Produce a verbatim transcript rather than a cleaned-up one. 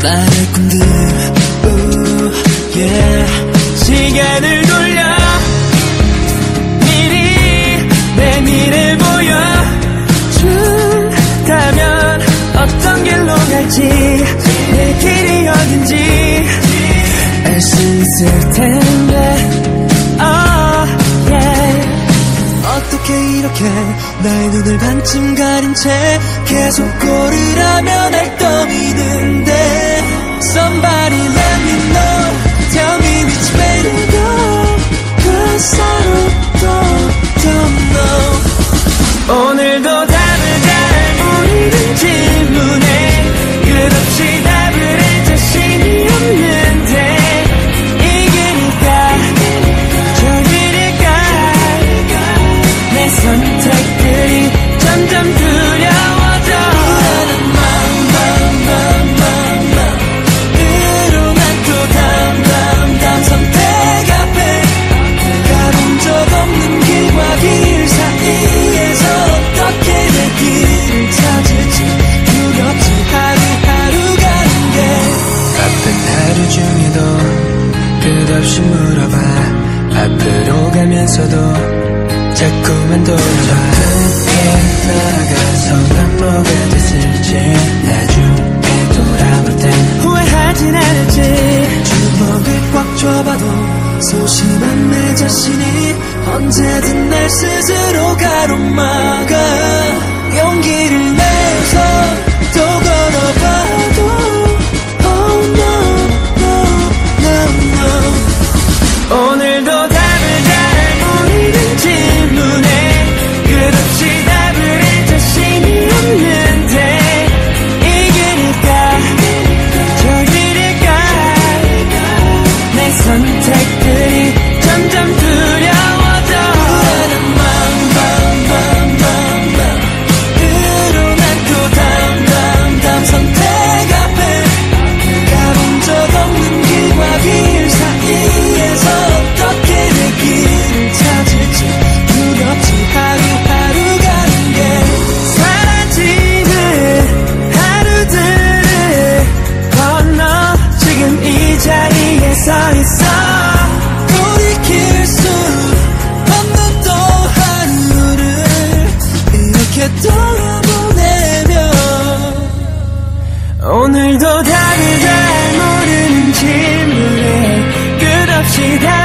나의 꿈들 ooh, yeah. 시간을 돌려 미리 내 미래 보여준다면 어떤 길로 갈지 내 길이 어딘지 알 수 있을 텐데 oh, yeah. 어떻게 이렇게 나의 눈을 반쯤 가린 채 계속 걸으라면 날 떠미는데 Somebody let me know Tell me which way to go Cause I don't, don't know 오늘도 답을 잘 모르는 질문에 끝없이 답을 할 자신이 없는데 이 길일까 저 길일까 내 선택들이 점점 두려워져 불안한 마음 마음 마음 마음 으로 난 또 다음 다음 다음 선택 앞에 가본 적 없는 길과 길 사이에서 어떻게 내 길을 찾을지 두렵지 하루하루 가는 게 바쁜 하루 중에도 끝없이 물어봐 앞으로 가면서도 자꾸만 돌아봐 어떻게 나아가서 난 뭐가 됐을지 나중에 돌아볼 땐 후회하진 않을지 주먹을 꽉 쥐어봐도 소심한 내 자신이 언제든 날 스스로 가로막아 용기를 내서 또 걸어봐도 Oh no no no no 오늘도 답을 잘 모르는 질문에 끝없이 답을 할 자신이 없는데 이 길일까 저 길일까 내 선택들이 점점 두려워져 불안한 마음 마음 마음 마음 마음 으로 난 또 다음 다음 다음 선택 앞에 가본 적 없는 길과 길 사이에서 어떻게 내 길을 찾을지 두렵지 하루하루 가는 게 사라지는 하루들을 건너 지금 이 자리에 서 있어 돌이킬 수 없는 또 하루를 이렇게 돌아보내며 오늘도 답을 잘 모르는 질문에 끝없이 다